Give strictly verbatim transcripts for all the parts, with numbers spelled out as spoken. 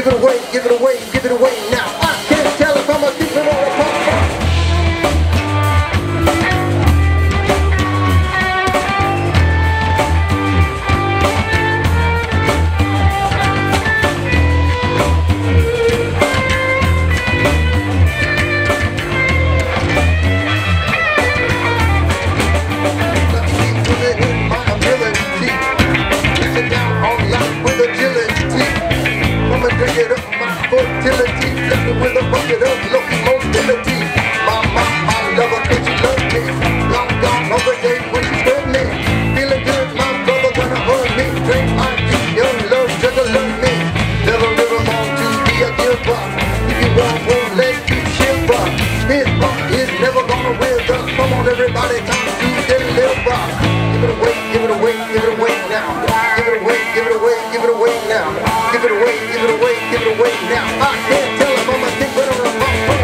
Give it away, give it away, give it away now. I can't tell if I'm a keep it or a pop. Get up my fertility, left it with a bucket of lucky mobility. My, my, my lover, could you love me? Long gone over days when she's with me. Feeling good, my brother gonna hurt me. Drink my deep young love, just to love me. Never, never want to be a giver. If you want one leg, you shiver. His rock is never gonna wither. Come on everybody, time to deliver. Give it away, give it away, give it away now. Give it away, give it away, give it away now. Give it away, give it away, give it away now. I can't tell if I'm a dick, but I'm a bump.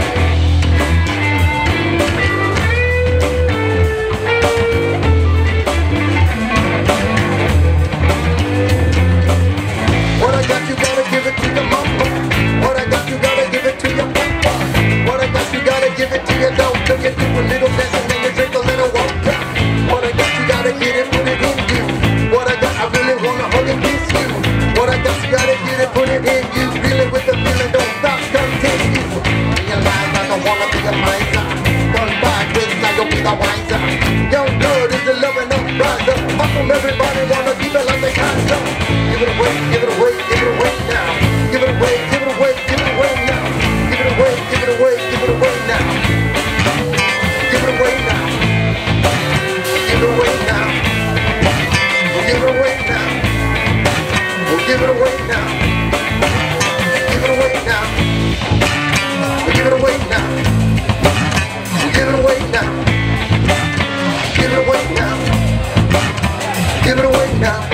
What I got, you gotta give it to your mama. What I got, you gotta give it to your papa. What I got, you gotta give it to your dog. Look at you a little dance and then you drink a little water. What I got, you gotta get it, put it in you. What I got, I really wanna hug and kiss you. What I got, you gotta get it, put it in you. Feel it with the feeling, don't stop, continue. In your life, I don't wanna be a miser. Done by this, now you'll be the wiser. Young blood is the loving of brother. How come everybody wanna keep it like they kind of? Give it away, give it away, give it away now. Give it away, give it away, give it away now. Give it away, give it away, give it away now. Give it away now. Give it away now. Give it away now. Give it away now. Give it away now. Give it away now. Give it away now. Give it away now. Give it away now.